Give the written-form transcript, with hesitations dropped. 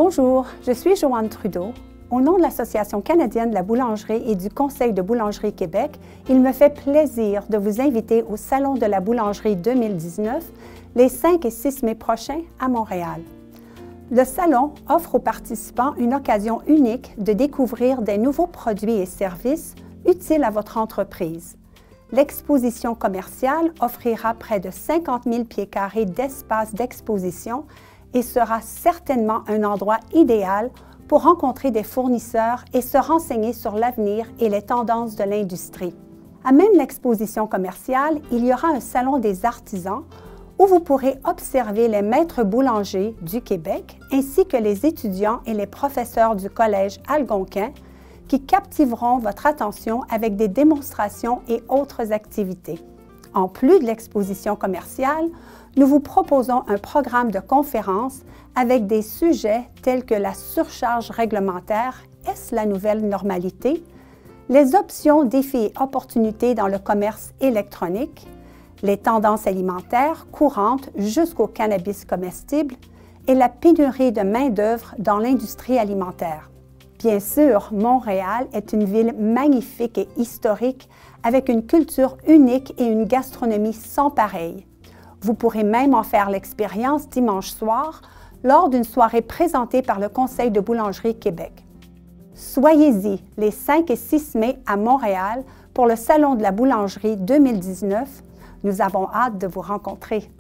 Bonjour, je suis Joanne Trudeau. Au nom de l'Association canadienne de la boulangerie et du Conseil de boulangerie Québec, il me fait plaisir de vous inviter au Salon de la boulangerie 2019 les 5 et 6 mai prochains à Montréal. Le salon offre aux participants une occasion unique de découvrir des nouveaux produits et services utiles à votre entreprise. L'exposition commerciale offrira près de 50 000 pieds carrés d'espace d'exposition et sera certainement un endroit idéal pour rencontrer des fournisseurs et se renseigner sur l'avenir et les tendances de l'industrie. À même l'exposition commerciale, il y aura un salon des artisans où vous pourrez observer les maîtres boulangers du Québec ainsi que les étudiants et les professeurs du Collège Algonquin qui captiveront votre attention avec des démonstrations et autres activités. En plus de l'exposition commerciale, nous vous proposons un programme de conférences avec des sujets tels que la surcharge réglementaire, est-ce la nouvelle normalité? Les options, défis et opportunités dans le commerce électronique, les tendances alimentaires courantes jusqu'au cannabis comestible et la pénurie de main-d'œuvre dans l'industrie alimentaire. Bien sûr, Montréal est une ville magnifique et historique avec une culture unique et une gastronomie sans pareille. Vous pourrez même en faire l'expérience dimanche soir lors d'une soirée présentée par le Conseil de boulangerie Québec. Soyez-y les 5 et 6 mai à Montréal pour le Salon de la boulangerie 2019. Nous avons hâte de vous rencontrer.